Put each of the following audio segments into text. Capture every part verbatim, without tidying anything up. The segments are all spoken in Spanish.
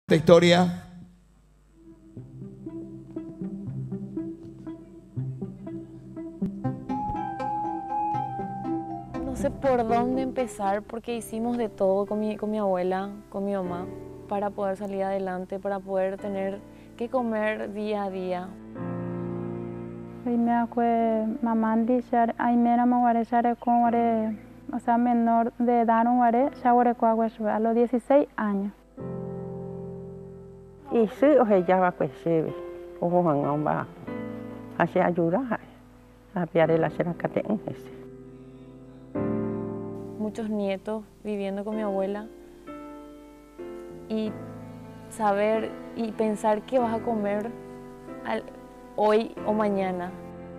esta historia. No sé por dónde empezar porque hicimos de todo con mi, con mi abuela, con mi mamá, para poder salir adelante, para poder tener que comer día a día. Mamá dice, ay, mira, me con o sea, menor de edad, a los dieciséis años. Y sí, o sea, ya va pues sí, o no va a hacer ayuda a piar el hacer acá tengo ese. Muchos nietos viviendo con mi abuela y saber y pensar qué vas a comer al, hoy o mañana.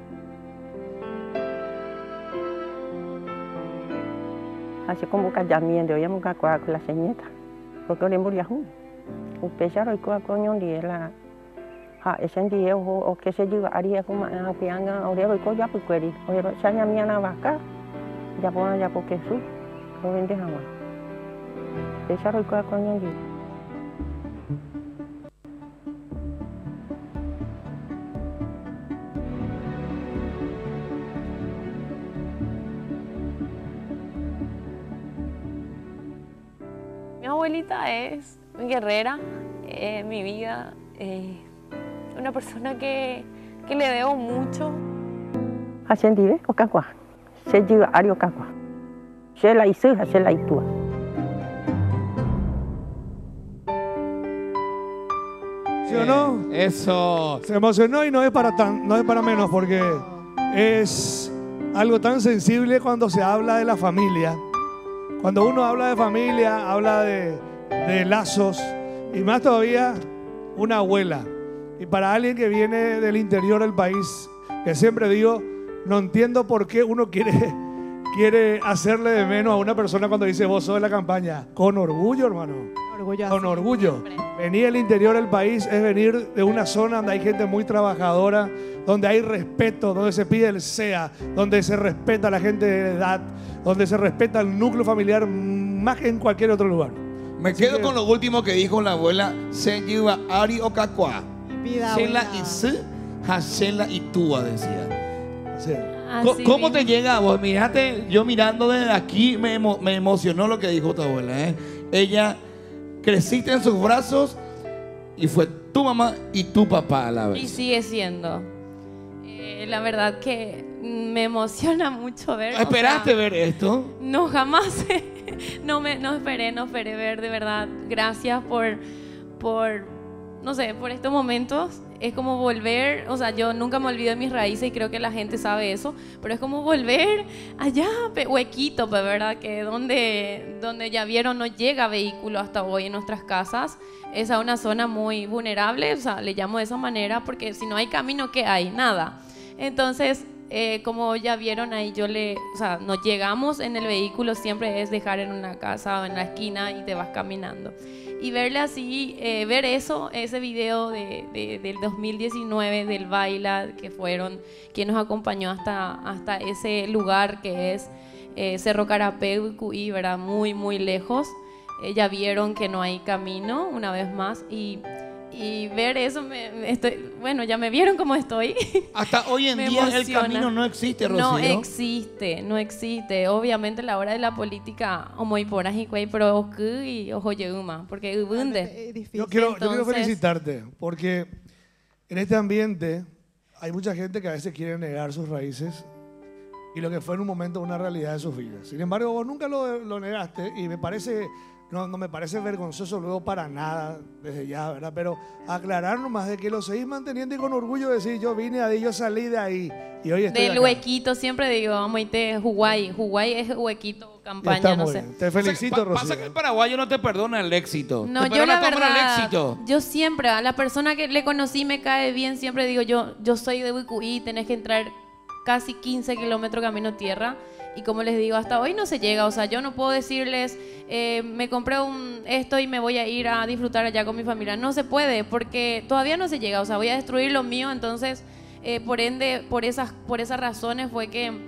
Así como callamiento, yo me acuerdo con la señeta, porque yo le moría junto. Un pesaro y con coño de la ha ese día o que se lleva haría como a pianga o de con ya pues querí o ya ya mi ana vaca ya pone ya porque su lo vende jamás pesaro y con coño de Mi abuelita es mi guerrera, eh, mi vida, eh, una persona que, que le debo mucho. Hacen dive o cacua, se lleva ario cacua, se la hizo, se la hizo. ¿Sí o no? Eso. Se emocionó y no es para tan, no es para menos porque es algo tan sensible cuando se habla de la familia. Cuando uno habla de familia, habla de, de lazos y más todavía una abuela. Y para alguien que viene del interior del país, que siempre digo, no entiendo por qué uno quiere, quiere hacerle de menos a una persona cuando dice vos sos de la campaña. Con orgullo, hermano. Orgulloso. Con orgullo. Venir del interior del país es venir de una zona donde hay gente muy trabajadora, donde hay respeto, donde se pide el S E A, donde se respeta a la gente de edad, donde se respeta el núcleo familiar más que en cualquier otro lugar. Me Así quedo que, con lo último que dijo la abuela. Se lleva Ari o Cacua. Shela y se, Hashela y Túa, decía. sí. Así ¿Cómo mismo. te llega a vos? Mirate, yo mirando desde aquí me, emo, me emocionó lo que dijo tu abuela, ¿eh? Ella, creciste en sus brazos y fue tu mamá y tu papá a la vez. Y sigue siendo. Eh, la verdad que me emociona mucho ver. ¿Esperaste o sea, ver esto? No, jamás. no, me, no esperé, no esperé ver, de verdad. Gracias por, por, no sé, por estos momentos. Es como volver, o sea, yo nunca me olvido de mis raíces y creo que la gente sabe eso, pero es como volver allá, pe, Huequito, pe, ¿verdad? Que donde, donde ya vieron no llega vehículo hasta hoy en nuestras casas. Es a una zona muy vulnerable, o sea, le llamo de esa manera porque si no hay camino, ¿qué hay? Nada. Entonces, eh, como ya vieron ahí, yo le, o sea, nos llegamos en el vehículo, siempre es dejar en una casa o en la esquina y te vas caminando. Y verle así, eh, ver eso, ese video de, de, del dos mil diecinueve del Baila, que fueron quien nos acompañó hasta, hasta ese lugar que es eh, Cerro Carapeu, Cuy, ¿verdad? Muy, muy lejos. Eh, ya vieron que no hay camino, una vez más, y, y ver eso, me, me estoy, bueno, ya me vieron cómo estoy. Hasta hoy en Me día el emociona. camino no existe, Rocío. No existe, no existe. Obviamente la hora de la política, muy por ahí, pero y ojo yeuma, porque ubunde. Yo quiero, yo quiero Entonces- felicitarte porque en este ambiente hay mucha gente que a veces quiere negar sus raíces y lo que fue en un momento una realidad de sus vidas. Sin embargo, vos nunca lo, lo negaste y me parece, no, no me parece vergonzoso luego para nada desde ya, ¿verdad? Pero aclarar nomás de que lo seguís manteniendo y con orgullo decir yo vine de ahí, yo salí de ahí y hoy estoy Del acá. huequito, siempre digo, vamos a irte a Hawái. Hawái es huequito, campaña, Está no muy sé. bien. Te O sea, felicito, pa- Rocío. Pasa que el paraguayo no te perdona el éxito. No, te yo la perdona tomar verdad, el éxito. yo siempre, a la persona que le conocí me cae bien, siempre digo yo, yo soy de Bucuí, tenés que entrar casi quince kilómetros camino tierra. Y como les digo, hasta hoy no se llega, o sea, yo no puedo decirles, eh, me compré un esto y me voy a ir a disfrutar allá con mi familia. No se puede, porque todavía no se llega, o sea, voy a destruir lo mío, entonces, eh, por ende, por esas, por esas razones fue que,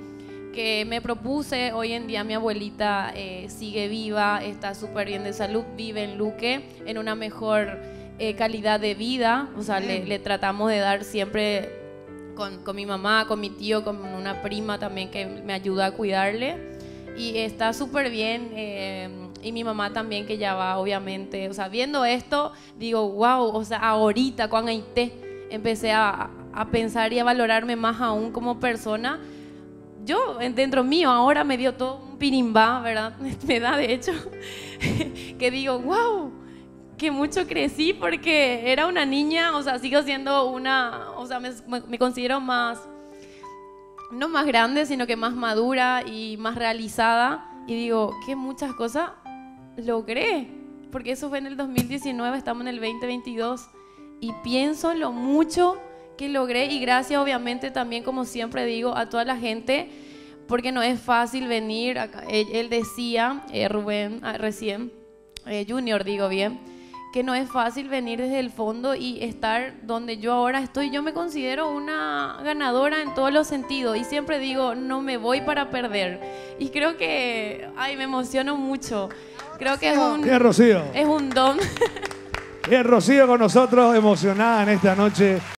que me propuse. Hoy en día mi abuelita eh, sigue viva, está súper bien de salud, vive en Luque, en una mejor eh, calidad de vida. O sea, le, le tratamos de dar siempre con, con mi mamá, con mi tío, con una prima también que me ayuda a cuidarle. Y está súper bien. Eh, y mi mamá también, que ya va, obviamente. O sea, viendo esto, digo, wow, o sea, ahorita, cuando aité, empecé a, a pensar y a valorarme más aún como persona. Yo, dentro mío, ahora me dio todo un pirimbá, ¿verdad? Me da, de hecho, que digo, wow, que mucho crecí, porque era una niña, o sea, sigo siendo una, o sea, me, me considero más, no más grande, sino que más madura y más realizada. Y digo, que muchas cosas logré, porque eso fue en el dos mil diecinueve, estamos en el veinte veintidós, y pienso lo mucho que logré, y gracias obviamente también, como siempre digo, a toda la gente, porque no es fácil venir acá. Él, él decía, eh, Rubén, ah, recién, eh, Junior digo bien, que no es fácil venir desde el fondo y estar donde yo ahora estoy. Yo me considero una ganadora en todos los sentidos, y siempre digo, no me voy para perder, y creo que, ay, me emociono mucho. Creo que es un, Bien, Rocío. es un don. Bien, Rocío con nosotros, emocionada en esta noche.